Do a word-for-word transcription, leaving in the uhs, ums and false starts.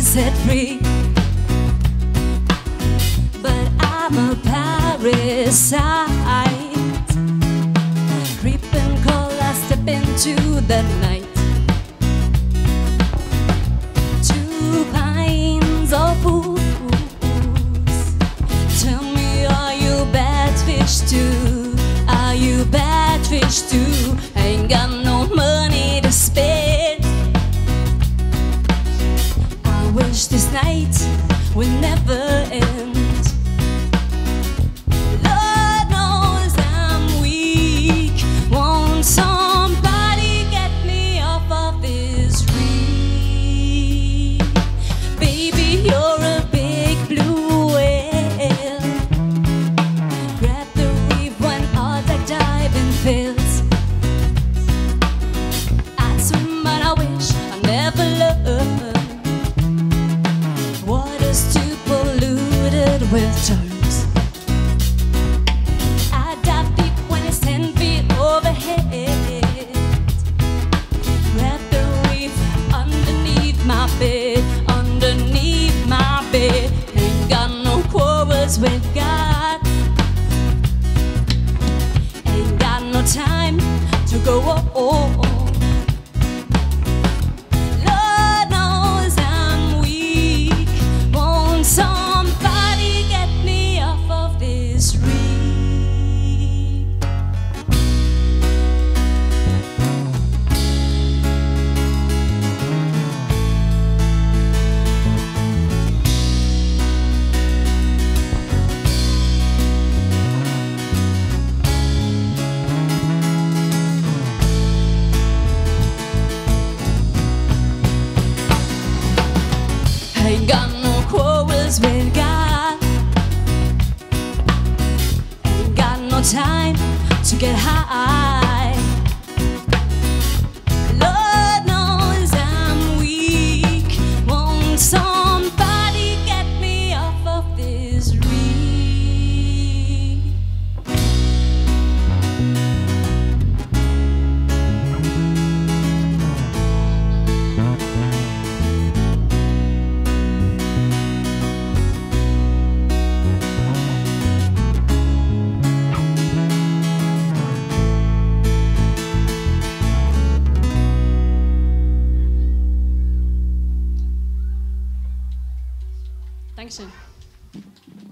set free. But I'm a parasite, creeping cold, I step into the night. Two pints of booze. Tell me, are you bad fish too? Are you bad fish too? Ain't got no money to spend. I wish this night will never end. Lord knows I'm weak. Won't somebody get me off of this reef? Baby, you're a big blue whale. Grab the reef when all that diving fails. I'd swim, but I wish I never learned. Water's too polluted with germs. I dive deep when it's ten feet overhead. Grab the reef underneath my bed, underneath my bed. Ain't got no quarrels with God. Ain't got no time to go on. Lord knows I'm weak. Won't somebody get me off of this reef? Ain't got no quarrels with God. Ain't got no time to get high. Lord knows I'm weak. Won't somebody get me off of this reef? Dankeschön.